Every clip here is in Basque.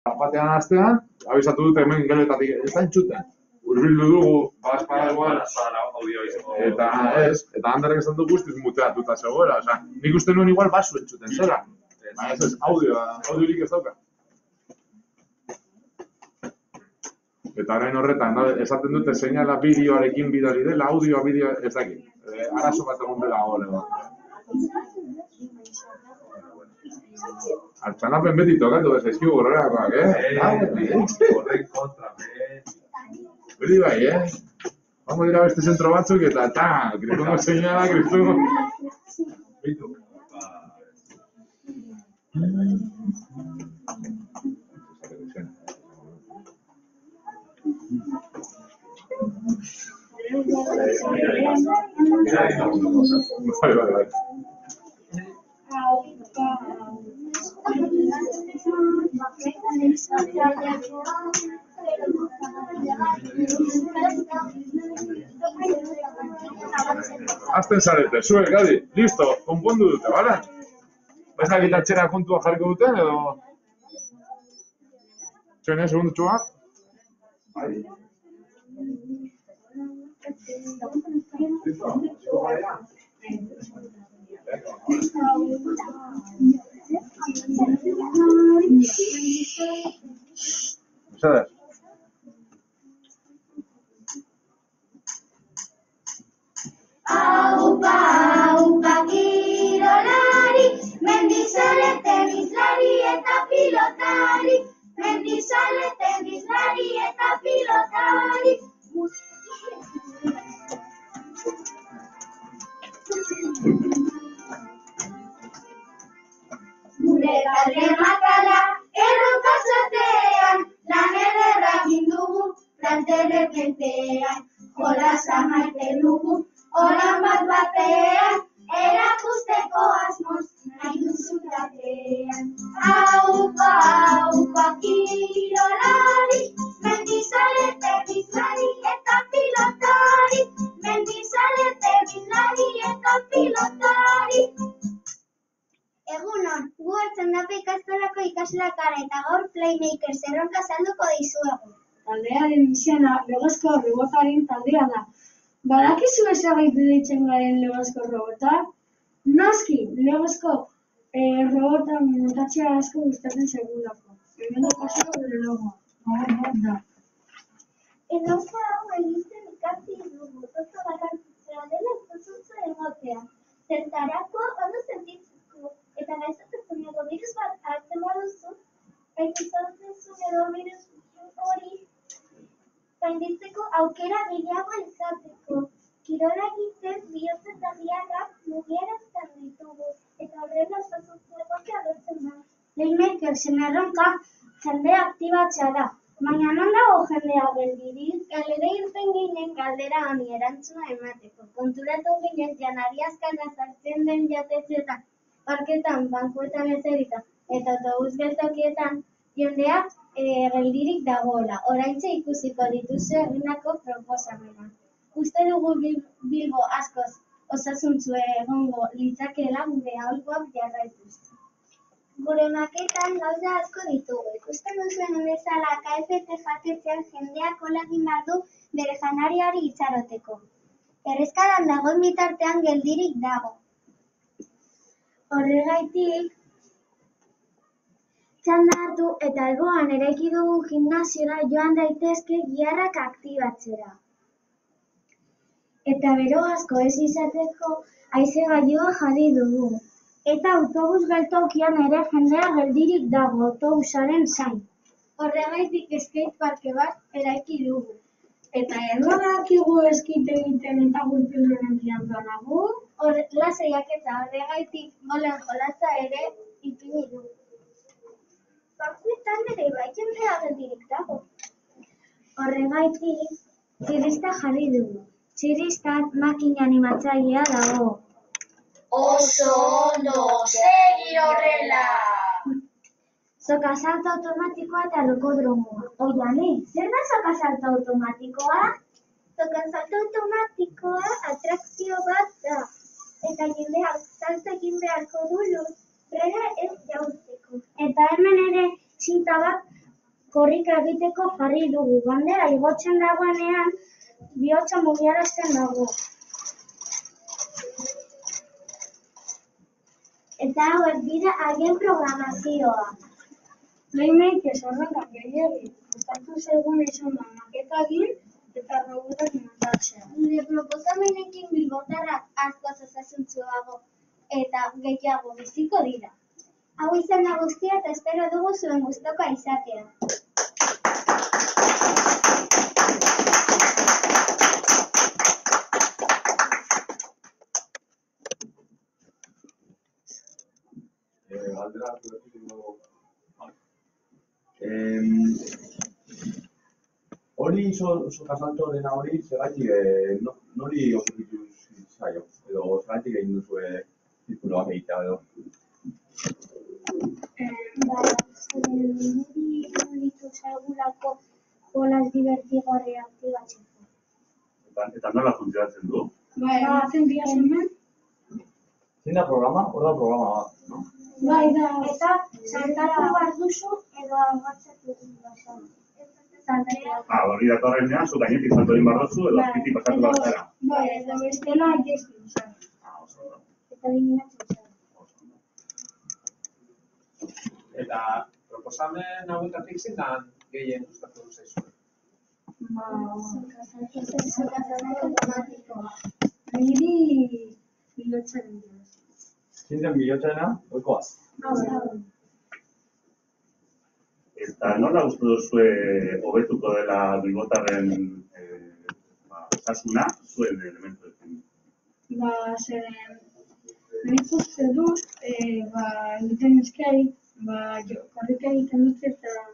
Batean astean, abisatu dute hemen geletatik, ez da entzuten. Urbildu dugu, bazpada igual, eta ez, eta handarek esan du guztiz muteatuta zegoela, osea, nik uste nuen igual basu entzuten zera. Baina ez, audiorik ez dauka. Eta orain horretan, esaten dute seinala bideoarekin bidali dela, audioa bideo ez dakit. Arazo bat egon dela gore. Altxanapen beti tokatu ez ezkigu gorrerakoak, Horren kontra, Hori bai, Vamos dira beste zentro batzuk eta kristongo seinala, kristongo... Bitu. Bai. Azten zarete, zuek, Gadi, listo, konpondu dute, bale? Baina gitatxera kontua jarriko duten, edo... Txene, segundutxua? Bai. Mesedez. Aupa, aupa, kirolari, mendizale, tenislari eta pilotari. Mendizale, tenislari eta pilotari. Gure talde makala, erronka sortean, lan ederra egin dugu, plante repentean. Jolasa maite dugu, holan bat batean, erakusteko asmoz, nahi duzu tatean. Aupa, aupa, kirolari, mendizale, tenislari eta pilotari. Mendizale, tenislari eta pilotari. Egunon, gu Artxandapa ikastolako ikasleak gara eta gaur Playmakers erronka azalduko dizuegu. Taldearen izena legozko robotaren taldea da. Badakizu ezagaitu deitzen garen legozko robota? Noski, legozko robota montatzea asko gustatzen segulako. Hemen daukazue bere logoa. Hor da. Erronka hau egiten ikasi dugu, oso garrantzitsua dela esposutzu egotea. Zertarako ondo sentitzeko, eta gaixotasun edo birus bat hartzen baduzu, gaixotasun edo birus hori gainditzeko aukera gehiago izateko. Kirola egiten bihotz eta diagak mugierazten ditugu, eta horrela osasutzu egotea lortzen da. Playmakersen erronka jendea aktibatzea da. Baina non dago jendea geldirik? Kalera irten ginen galdera honi erantzuna emateko. Konturatu ginen janari azkana sartzen den jatetxeetan, parketan, bankuetan eserita, eta autobus geltokietan jendea geldirik dagoela. Oraintxe ikusiko dituzu egindako proposamena. Uste dugu Bilbo askoz osasuntsu egongo litzakeela gure aholkuak jarraituz. Gure maketan gauza asko ditugu. Ikusten duzuen bezala KFC jatetxean jendeak hola egin behar du bere janariari itxaroteko. Erreskadan dagoen bitartean geldirik dago. Horregaitik, txanda hartu eta alboan eraiki dugu gimnasiora joan daitezke giharrak aktibatzera. Eta bero asko ez izateko haize-gailua jarri dugu. Eta autobus geltokian ere jendea geldirik dago autobusaren zain. Horregaitik skateparke bat eraiki dugu. Eta badakigu eskite egiten eta gurpilaren plantoanagu? Lasaiak eta horregaitik golen jolasa ere ipini dugu. Bankuetan ere bai jendea geldirik dago. Horregaitik txirista jarri dugu. Txiristan makina animatzailea dago. Oso ondo, segi horrela! Sokasalto automatikoa eta rokodromoa. Oiane, zer da sokasalto automatikoa? Sokasalto automatikoa atrakzio bat da. Eta jendeak salto egin beharko du lurrera ez jausteko. Eta hemen ere txinta bat korrika egiteko jarri dugu. Bandera igotzen dagoenean, bihotza mugiarazten dago. Eta hauek dira haien programazioa. Playmakers horretan gehiegi. Gustatu zaigun izan da maketa egin eta robotak montatzea. Gure proposamenekin bilbotarrak askoz osasuntsuago eta gehiago biziko dira. Hau izan da guztia eta espero dugu zuen gustukoa izatea. Hori sokasalto dena hori zergatik nori okurritu zaio edo zergatik egin duzue zirkuloak egitea edo? Niri iruditu zaigulako jolas divertigarria aktibatzeko. Eta nola funtzionatzen du? Ematen dira hemen. Zein da programa? Hor da programa bat, no? Bai, da. Eta saltatu behar duzu edo agatzatu duzu. Hori datorrenean, zu gainetik salto egin behar duzu edo azpitik pasatu behar zara. Bai, eta bestela aiestu. Oso ondo. Eta eliminatzen zen. Eta proposamen hauetatik zein da gehien gustatu zaizuen? Niri bilotzen dira. Zein den bilotzena? Oikoa? Eta nola uste duzue hobetuko dela bilbotarren osasuna zuen elementuekin? Zeren, nik uste dut, egiten ezkei, korrika egiten dut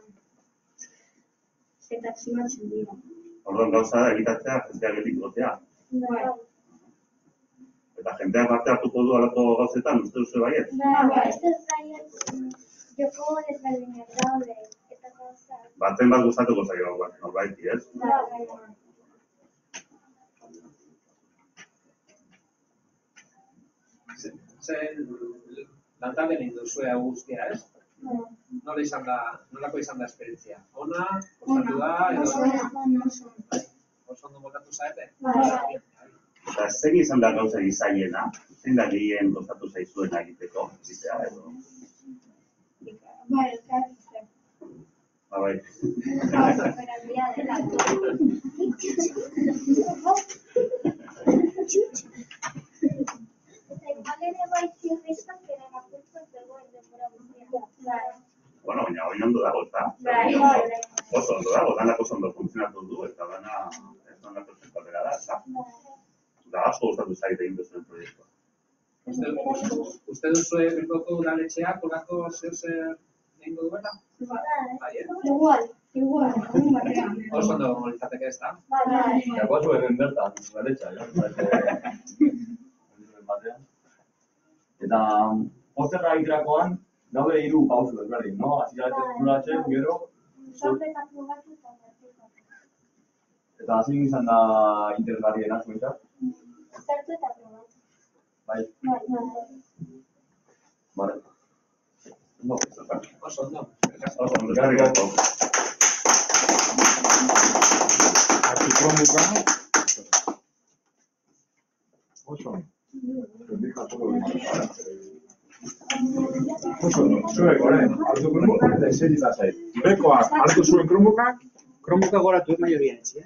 eta zimatzen dira. Orduan gauza da egitatzea jendeak gelik gotea. Bai. Eta jendeak parte hartuko du alako gauzetan, uste duzu baiet? Beste baiet, joko desberdinak daude eta gauza. Baten bat gustatuko zaio norbaiti, ez? Zen lantalde egin duzue hau guztia, ez? Nolako izan da esperientzia? Ona, kostatu da, edo oso ondo moldatu zaete? Eta zein izan da gauza zailena? Zein da gehien kostatu zaizuena egitea edo? Bai, elkarrizketa. Bai. Bueno, baina hori ondo dago, ezta? Oso ondo dago, danak oso ondo funtzionatu du, eta dana perfecto bera da, ezta? Da asko gustatu zait egin duzuen proiektua. Uste duzue Bilboko udaletxeak olako zer egingo duela? Igual, egun batean. Oso ondo litzateke, ez da? Jakoazu erren bertan, udaletxa, batean. Eta posterra egiterakoan daude 3 pausu ezberdin, no? Hasira testuratzen, gero... Eta hasi izan da interesgarriena zuentzat? Zertu eta probatu. Bai. Vale. No, Oso ondo. Oso ondo, eskerrik asko. Zuek, hartu kromukak eta eserita zait. Bekoak hartu zuen kromukak, Kromuka goratu maioria etxea.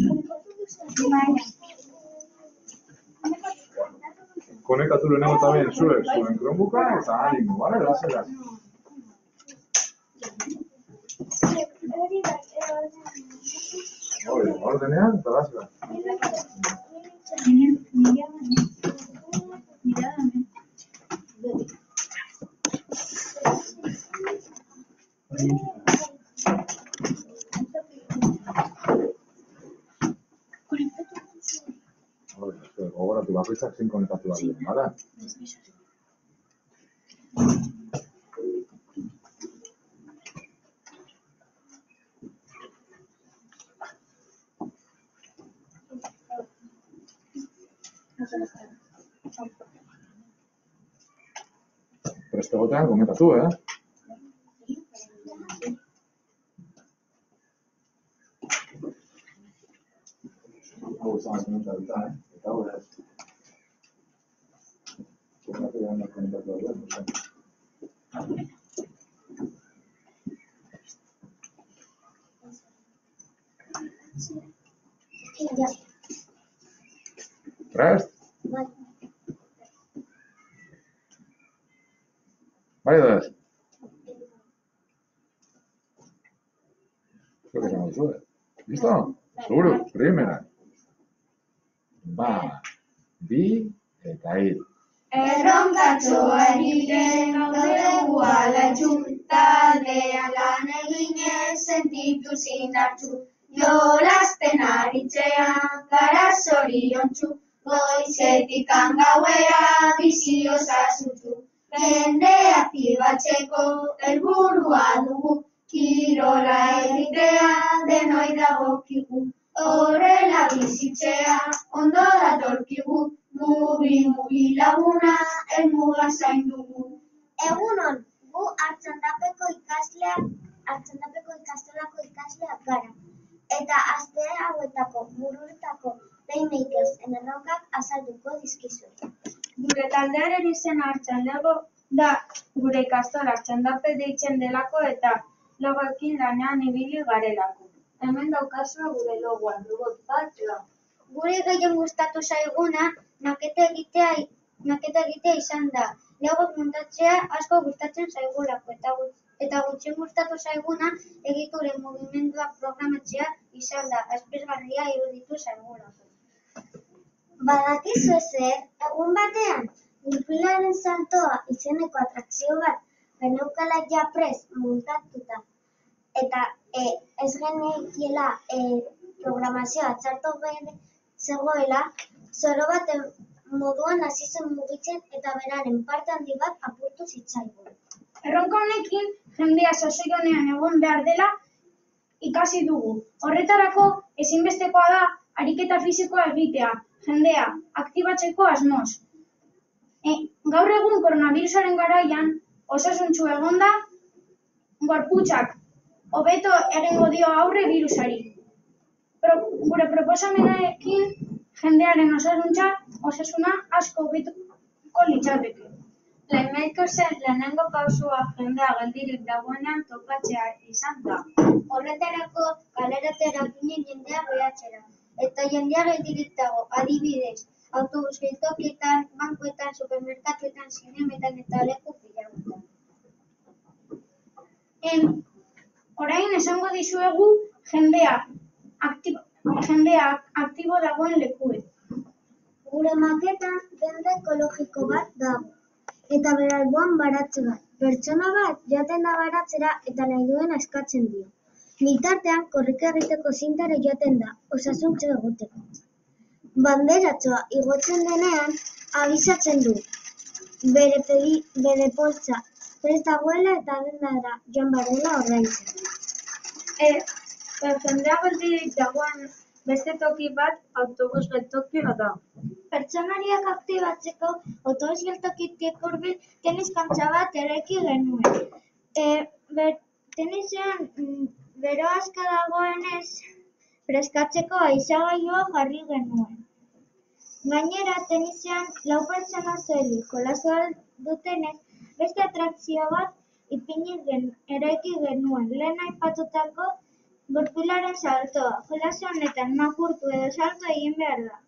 konekatu lehenengo tamen zuek zuen kromuka eta animo, bale? Laseraz. Ordenean eta laseraz. Gogoratu bakoitzak zein konekatu behar duen, bale? Preste gotean konekatu, gana komentatu duen, Prest? Bai doaz? Zuek esan duzu, Listo? Seguro? Primera. Bat, bi, eta hiru. Erronkatxoa egiten gaudegu alatxu, taldean lan eginez sentitu zindartxu. Jolasten aritzean gara zoriontsu, goizetik gauera bizi osasuntsu. Jende aktibatzeko helburua dugu, kirola egitea denoi dagokigu. Horrela bizitzea ondo datorkigu, mugi laguna helmuga zaindugu. Egunon, gu Artxandapeko ikastolako ikasleak gara. Eta aste hauetako buruetako playmakers erronkak azalduko dizkizuet. Gure taldearen izena Artxandego da gure ikastola Artxandape deitzen delako eta logoekin lanean ibili garelako. Hemen daukazua gure logoa, robot bat da. Gure gehien gustatu zaiguna maketa egitea izan da. Logoak montatzea asko gustatzen zaigulako eta gutxi gustatu zaiguna egituren mugimenduak programatzea izan da. Aspergarria iruditu zaigulako. Badakizu zer, egun batean, Gurpilaren saltoa izeneko atrakzio bat geneukala ja prest montatuta eta ez genekiela programazioa txarto zegoela, zoro bat moduan hasi zen mugitzen eta beraren parte handi bat apurtu zitzaigun. Erronka honekin jendea sasoionean egon behar dela ikasi dugu. Horretarako ezinbestekoa da ariketa fisikoa egitea, jendea aktibatzeko asmoz. Gaur egun koronavirusaren garaian osasuntsu egonda gorputzak hobeto egingo dio aurre birusari. Gure proposamenarekin jendearen osasuna asko hobetuko litzateke. Playmakersen lehenengo pausua jendea geldirik dagoenean topatzea izan da. Horretarako kaleratera ginen jendea behatzera. Eta jendea geldirik dago, adibidez, autobus geltokietan, bankuetan, supermerkatuetan, zinemetan eta leku pilagutan. Orain esango dizuegu jendea aktibo dagoen lekuet. Gure maketan denda ekologiko bat dago. Eta bere alboan baratze bat. Pertsona bat joaten da baratzera eta nahi duen eskatzen dio. Bitartean korrika egiteko zintara joaten da, osasuntsu egoteko. Banderatxoa igotzen denean abisatzen du. Bere poltsa prest dagoela eta dendara joan barela ordaintzen. Jendea geldirik dagoen beste toki bat autobus geltokia da. Pertsonariak aktibatzeko autobus geltokitik hurbil tenis kantxa bat eraiki genuen. Tenisean bero aska dagoenez freskatzeko haizagailua jarri genuen. Gainera, tenisean 4 pertsona soilik jolasu dutenez beste atrakzio bat eraiki genuen. Lehen aipatutako Gurpilaren saltoa. Jolasu honetan makurtu edo salto egin behar da.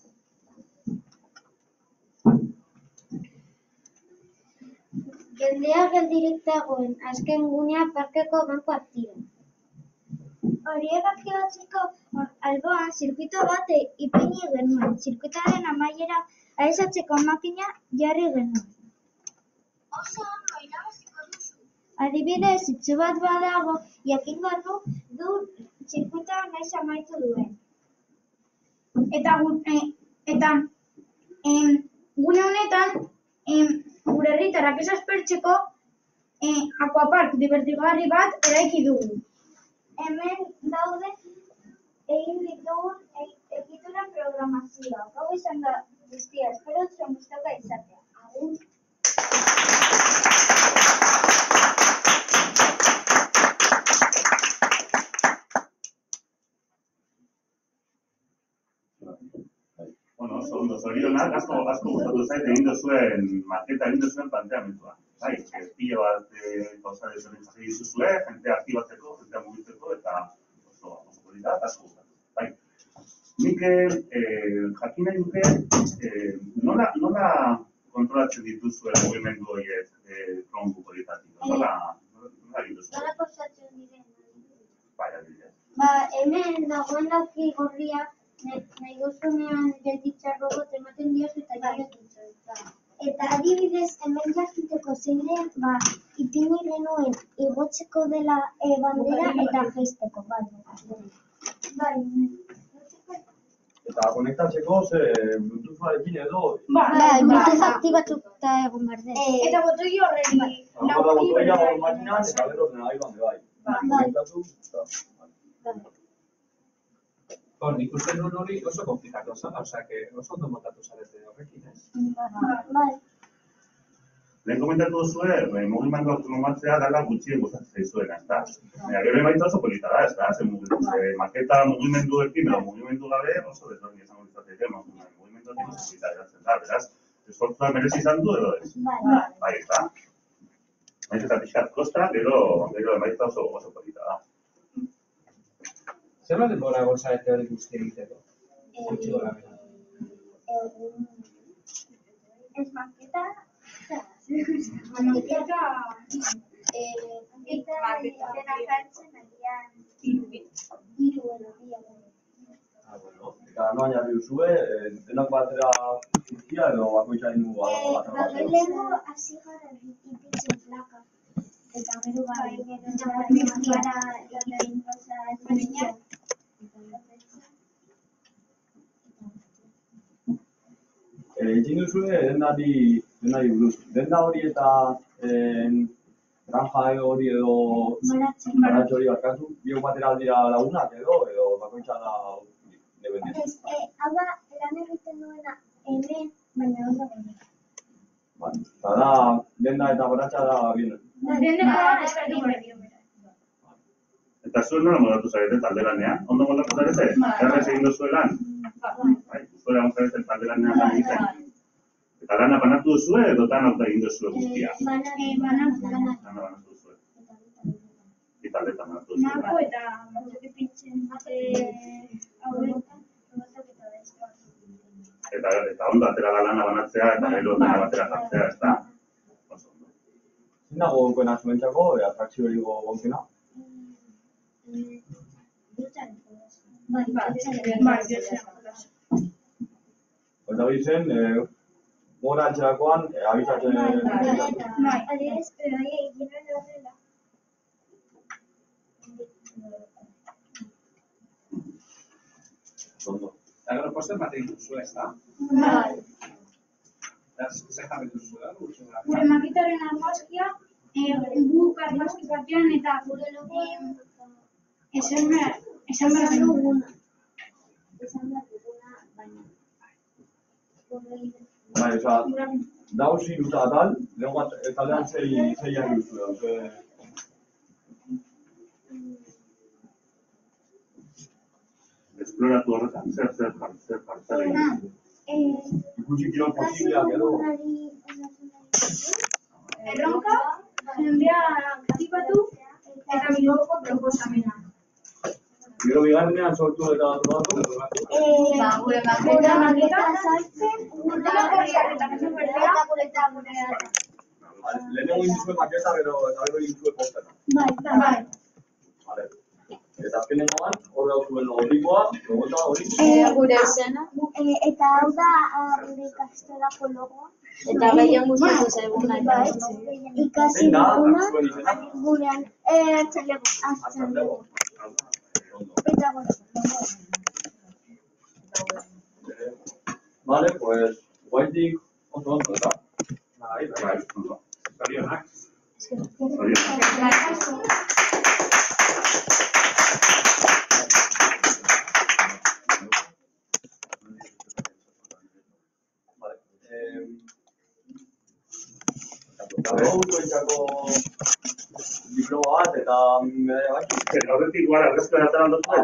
Jendea geldirik dagoen azken gunea parkeko bankuak dira. Horiek aktibatzeko alboan zirkuito bat ipini genuen. Zirkuitoaren amaiera aesatzeko makina jarri genuen. Oso ondo irabaziko duzu. Adibidez, itxu bat badago, jakingo du zirkuitoa noiz amaitu duen. Eta gune honetan, gure herritarrak ez aspertzeko aquapark divertigarri bat eraiki dugu. Hemen daude egin ditugun egituren programazioa. Hau izan da guztia, espero zuen gustuko izatea. Agur. Bueno, oso ondo, zorionak, asko gustatu gustatu zait egin duzuen maketa, egin duzuen planteamentua. Bai, pila bat gauza desberdin jarri dituzue, jentea aktibatzeko, jentea mugitzeko, eta oso polita, asko gustatu. Bai. Nik jakin nahi nuke, nola kontrolatzen dituzue mugimendu horiek tronku politatik? Nola egin duzue? Nola posatzen diren? Bai, adibidez. Hemen dagoen lauki gorria, nahi duzunean gelditzar robot ematen diozu eta jarretitzu. Eta adibidez, hemen jakiteko zein den, ipini genuen igotzeko dela bandera eta jaisteko. Bai. Eta konektatzeko, Bluetootharekin edo... Bai, Bluetooth aktibatuta egon behar den. Eta botoi horrek. Ahora botoia hor makinan eta gero ordenagailuan bai. Konektatu, eta... Nik uste nuen hori oso komplikatu zela, osea, oso ondo montatu zarete horrekin, ez? Bai. Lehen komentatu duzue, mugimendu autonomatzea dela gutxien gustatzen zaizuena, ezta? Gero emaitza oso polita da, ezta? Maketa mugimenduekin edo mugimendu gabe oso desberdin izango litzateke, mugimenduekin oso polita geratzen da, beraz, esfortzua merezi izan du edo ez? Bai, ezta? Naiz eta pixkat kosta, gero emaitza oso polita da. Zer bat denbora egon zarete hori guzti egiteko? Gutxi gora bera. Ez maketa... Eta noan jarri duzue, denok batera zizkia edo bakoitza egin dugu Lehenko hasi gara ipintzen plaka. Eta gero gara egin egin duzue dendari buruz. Denda hori eta granja hori edo baratxe hori barkatu, biok batera aldira lagunak edo bakoitza da independiente. Hau da, lan egiten duena hemen, baina ondo gure. Eta da, denda eta baratxa da bien. Eta zuen nola moldatu zarete talde lanean? Ondo moldatu zarete? Errez egin duzue lan? Bai, zuela egon zarete talde lanean lan egiten. Eta lana banatu duzue edo danok da egin duzue guztia? Banatu. Lana banatu duzue. Eta aldetan banatu duzue. Mako eta pintzen hauetan, Eta ondo atera da lana banatzea eta gero dena batera jartzea, ez da? Zein dago gonkena zuentzako, atrakziorik gonkena? Eta hori zen, gora atxerakoan, abizatzen... Adibidez, pero egin horrela. Ondo. Eta gero poster bat egin duzu, ez da? Bai. Eta zer jarri duzu, da? Gure makitaren argazkia, guk argazki batean eta esan behar duguna, baina. Bai, oza, dauz iruta atal, lehenko taldean zeiak duzu da, Esploratu horretan, zer jartzen. Ikusi kirol posibleak edo. Erronka, jendea aktibatu eta bilboko proposamena. Gero bigarrenean sortu eta probatu. Gure maketa sartzen, Lehenengo egin duzue maketa, gero egin duzue postera. Bai. Eta azkenengoan, hor dauzuen logotipoa, logota hori. Gure izena. Eta hau da gure ikastolako logoa. Eta gehien gustatu zaiguna. Ikasi duguna, gurean, hartzalego. Eta Vale, pues, guaitik oso ondo, eta? Bai, ondo. Zorionak. Diploma bat eta medalla bat. Horretik gara, argazkera eta handotu. Bai.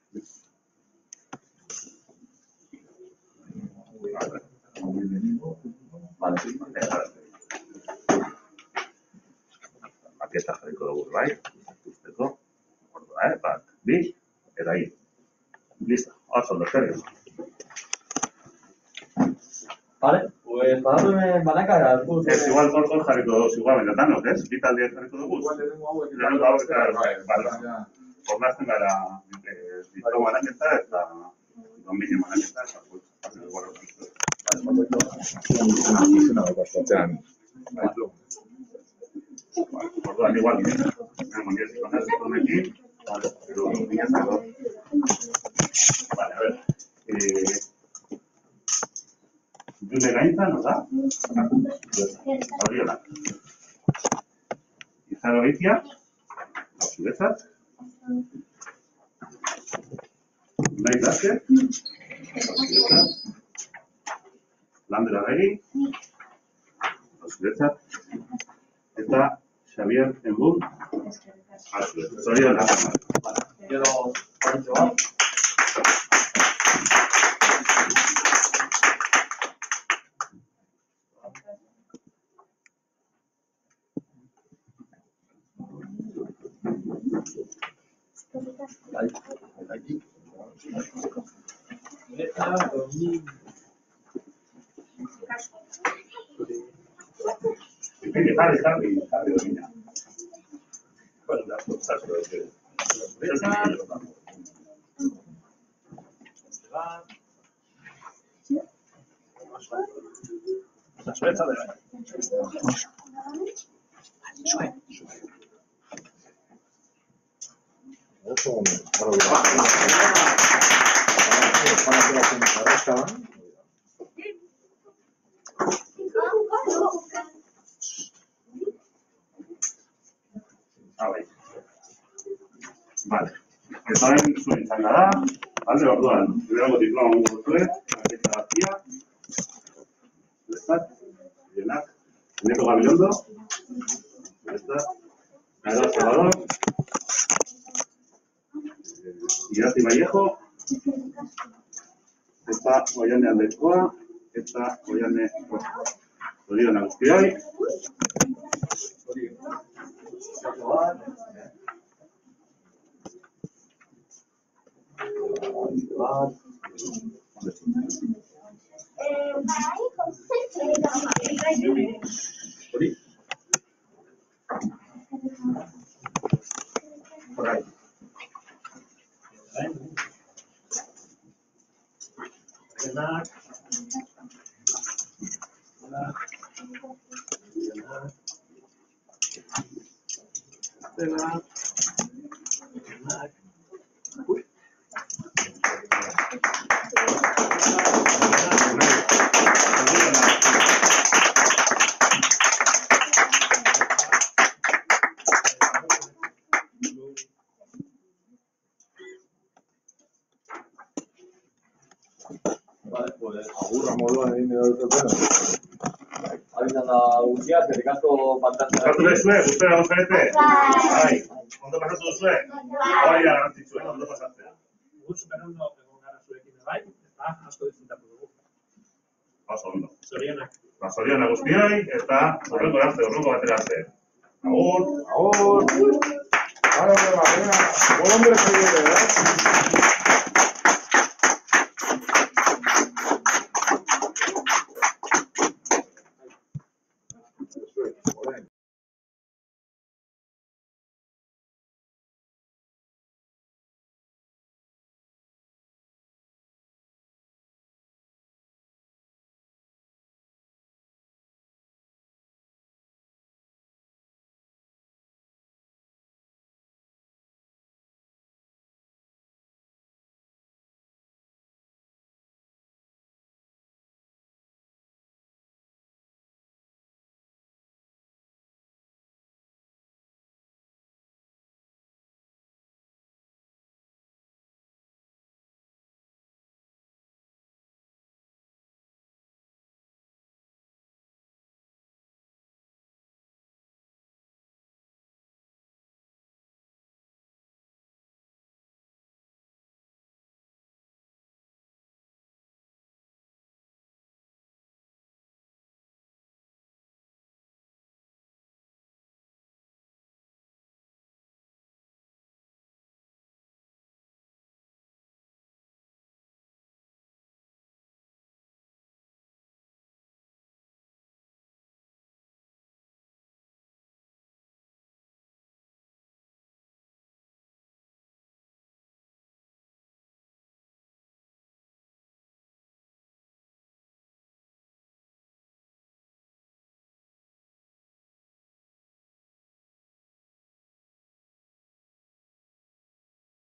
Maketa jarriko dugu, bai? Usteko. Orduan, bat, bi, eta hi. Listo, oso ondo, eskerrik asko. Vale, pues pasadme banaka. Ez, igual hor jarriko dugu, igual, benetan, ez? Bi taldeak jarriko dugu. Lehenengo hauek, bale. Formazten gara diploma banaketa eta domine banaketa eta orduan, igual, honekin, vale, a ver. June gaintza, no da? Zorionak. Izaro Beitia, zuretzat. Nahi Laske, zuretzat. Lander Arregi, zuretzat. Eta Xavier Enbun, zorionak. Gero, horretxo bat. Jarri domina. Bueno, da, pues, vale. Eta hain zuen txanda da, alde orduan, gero diploma mundu duzue, Marketa García, Lestat, Bienak, Neto Gabilondo, Lestat, Nero Salvador, Irati Vallejo, eta Goiane Aldekoa, eta Goiane Zorionak guztioi. Vale, pues agurra moduan egin dut bueno. Abizan da guztia, zerrikazko pantatzen. Pasatu duzue, guztera gozarete? Bai, ondo pasatu duzue? Hori da garantitzuen, ondo pasatzea. Guz, berondo egon gara zuekin bai, eta asko disfrutatu dugu. Oso ondo. Zorionak. Zorionak guztioi, eta horrengo batera arte. Agur! Agur! Ahora, buen hombre,